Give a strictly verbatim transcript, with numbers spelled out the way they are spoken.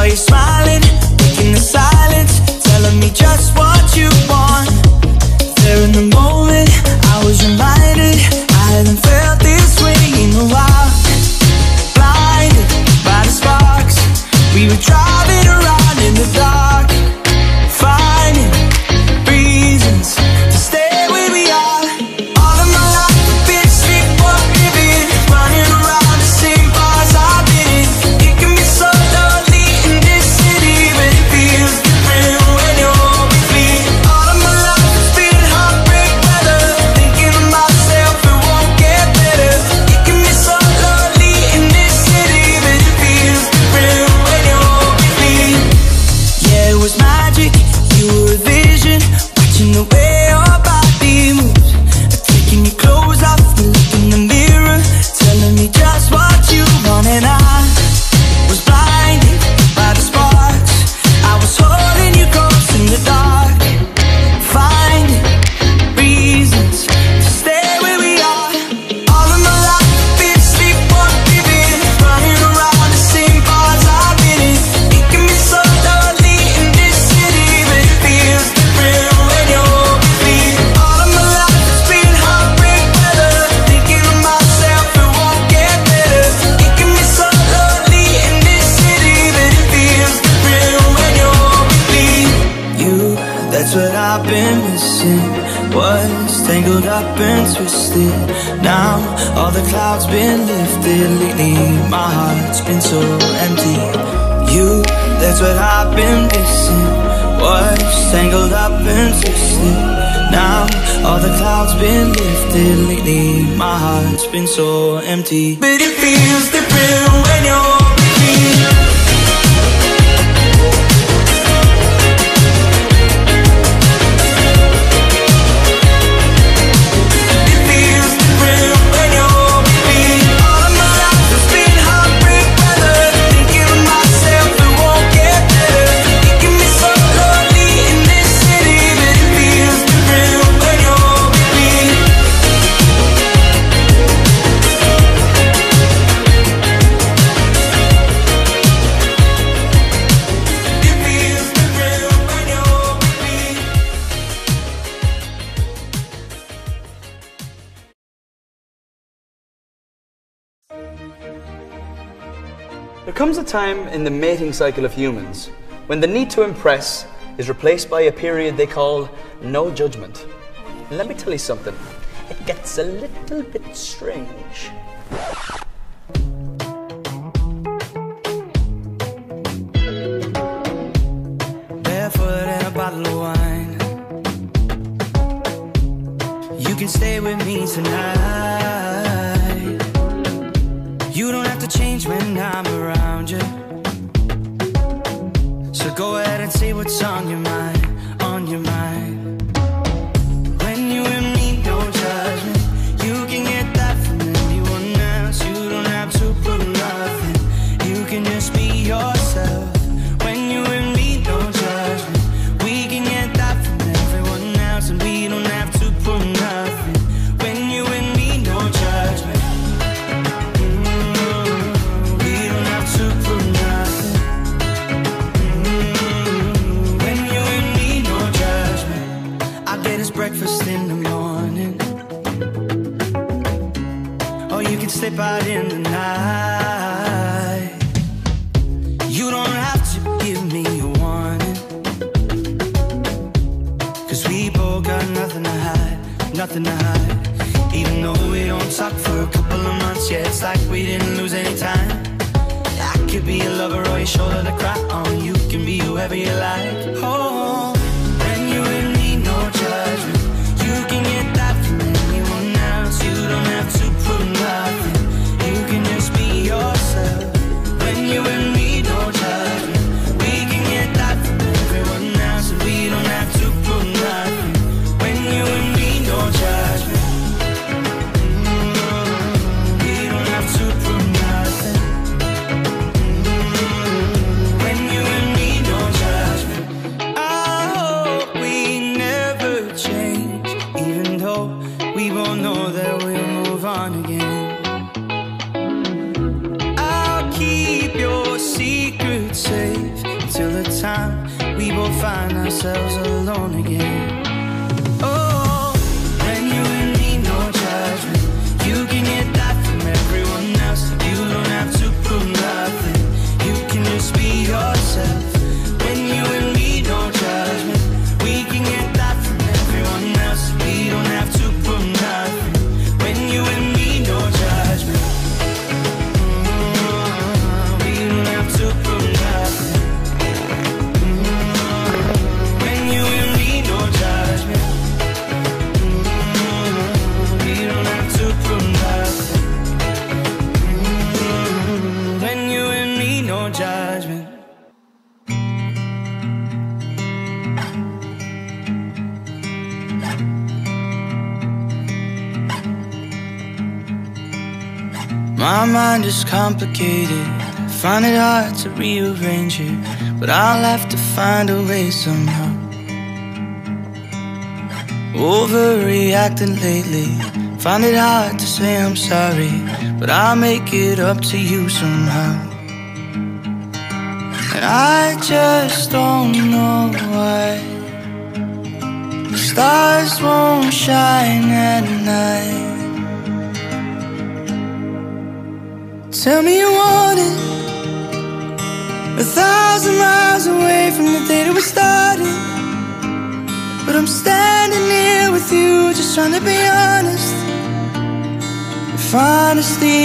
you smiling, in the silence, telling me just what you want. There in the moment, I was reminded I hadn't felt this way in a while. Blinded by the sparks, we were driving around in the dark, finding reasons to stay where we are. All of my life I've been sleepwalking, running around the same bars I've been in. It can be so lonely in this city, but it feels different when you're with me. All of my life has been heartbreak weather, thinking of myself, it won't get better. It can be so lonely in this city, but it feels different when you're with me. Yeah, it was magic, you were a vision, watching the way your body moves, taking your clothes off and look in the mirror, telling me just what you want. And I was blinded by the sparks, I was holding you close in the dark, finding reasons to stay where we are. All of my life I've been sleepwalking, running around the same bars I've been in. It can be so lonely in this city, but it feels different when you're with me. All of my life has been heartbreak weather, thinking of myself, it won't get better. It can be so lonely in this city, but it feels different when you're with me. You, that's what I've been missing, was tangled up and twisted. Now all the clouds been lifted lately, my heart's been so empty. You, that's what I've been missing, was tangled up and twisted. Now all the clouds been lifted lately, my heart's been so empty. But it feels different when you're with me. There comes a time in the mating cycle of humans when the need to impress is replaced by a period they call no judgment. And let me tell you something, it gets a little bit strange. Barefoot and a bottle of wine, you can stay with me tonight. You don't have to change when I'm around you, so go ahead and say what's on your mind, on your mind. When you and me, no judgment, you can get that from anyone else. You don't have to prove nothing, you can just be yourself. When you and me, no judgment, we can get that from everyone else, and we don't have to prove nothing. When you and me, no judgment. Breakfast in the morning, or you can slip out in the night. You don't have to give me a warning, cause we both got nothing to hide, nothing to hide. Even though we don't talk for a couple of months, yeah, it's like we didn't lose any time. I could be a lover or your shoulder to cry on, you can be whoever you like. Oh, when you and me, no judgment, you can get that from anyone else. You don't have to prove nothing, you can just be yourself. When you and me, no judgment, we can get that from everyone else, and we don't have to prove nothing. When you and me, no judgment, mm-hmm. We don't have to prove nothing, mm-hmm. When you we both find ourselves alone again. Oh, when you and me, no judgment. You can get that from everyone else. You don't have to prove nothing. You can just be yourself. When you and me, no judgment. We can get that from everyone else. We don't have to prove nothing. When you and me, no judgment. Mm-hmm. We don't have to prove nothing. Mm-hmm. When you and me, no judgment. Mm-hmm. We don't have to prove nothing. Mm-hmm. When you and me, no judgment. My mind is complicated, find it hard to rearrange it, but I'll have to find a way somehow. Overreacting lately, find it hard to say I'm sorry, but I'll make it up to you somehow. And I just don't know why the stars won't shine at night. Tell me you want it, a thousand miles away from the day that we started. But I'm standing here with you, just trying to be honest. If honesty